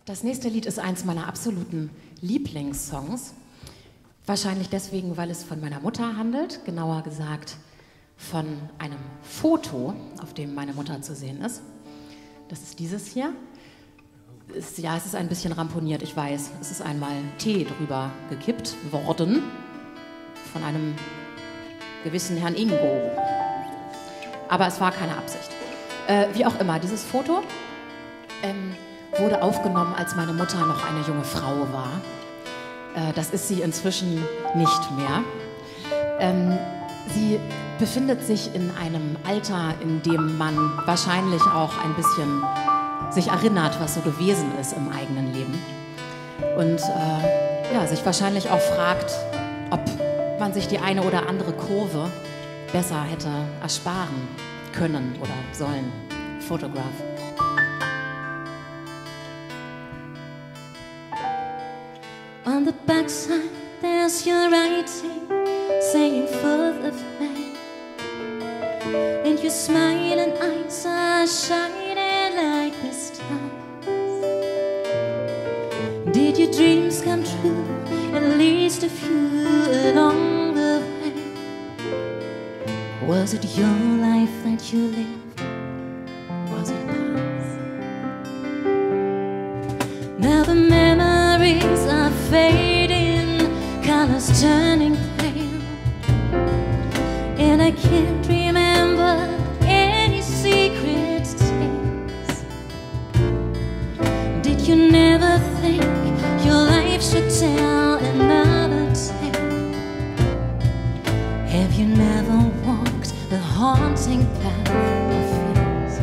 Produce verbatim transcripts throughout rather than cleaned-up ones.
Das nächste Lied ist eins meiner absoluten Lieblingssongs. Wahrscheinlich deswegen, weil es von meiner Mutter handelt, genauer gesagt von einem Foto, auf dem meine Mutter zu sehen ist. Das ist dieses hier. Ist, ja, es ist ein bisschen ramponiert, ich weiß. Es ist einmal Tee drüber gekippt worden von einem gewissen Herrn Ingo. Aber es war keine Absicht. Äh, wie auch immer, dieses Foto ähm, wurde aufgenommen, als meine Mutter noch eine junge Frau war. Äh, das ist sie inzwischen nicht mehr. Ähm, sie befindet sich in einem Alter, in dem man wahrscheinlich auch ein bisschen sich erinnert, was so gewesen ist im eigenen Leben. Und äh, ja, sich wahrscheinlich auch fragt, ob man sich die eine oder andere Kurve besser hätte ersparen können oder sollen. Photograph. On the backside there's your writing saying full of pain, and your smiling eyes are shining like the stars. Did your dreams come true? At least a few along the way. Was it your life that you lived? Was it past? Now the memories are fading, colors turning pale, and I can't remember any secret tales. Did you never think your life should tell another tale? Have you never walked the haunting path of fears?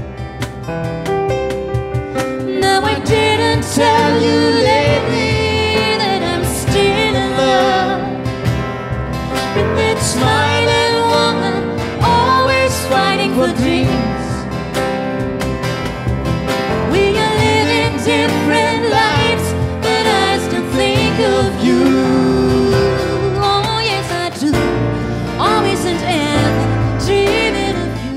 No, I didn't tell you lately that I'm still in love with that smiling woman, always fighting for dreams. We are living different lives, but I still think of you. Oh yes I do, always and ever dreaming of you.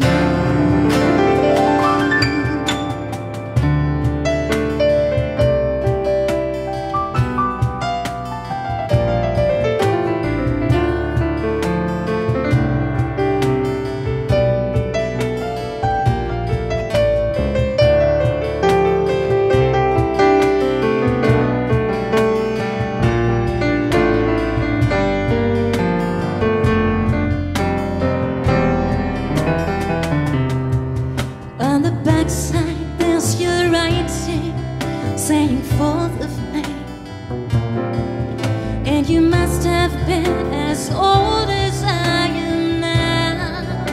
On the backside there's your writing saying fourth of May, and you must have been as old as I am now.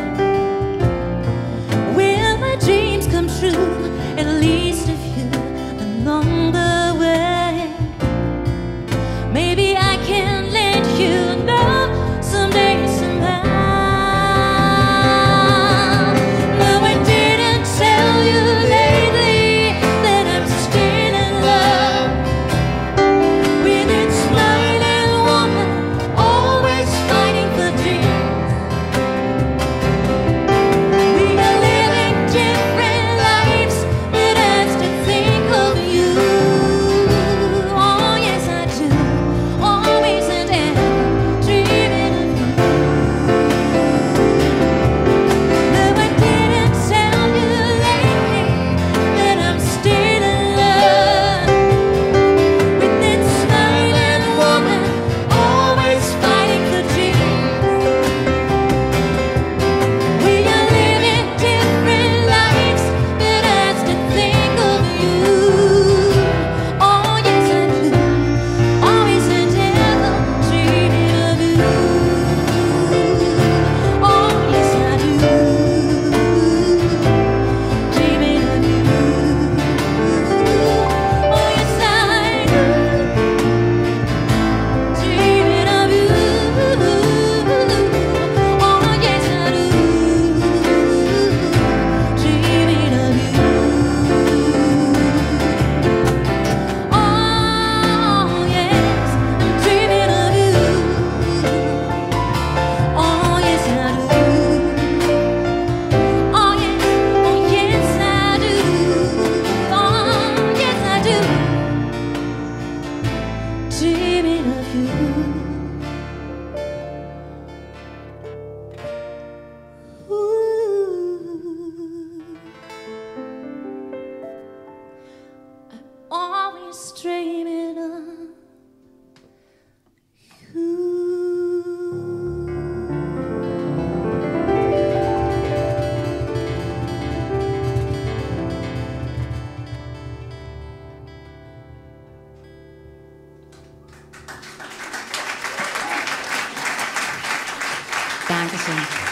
Will my dreams come true? At least a few along the way. Maybe I can let you know someday, somehow. No, I didn't tell you lately that I'm still in love with that smiling woman, always fighting for Dankeschön.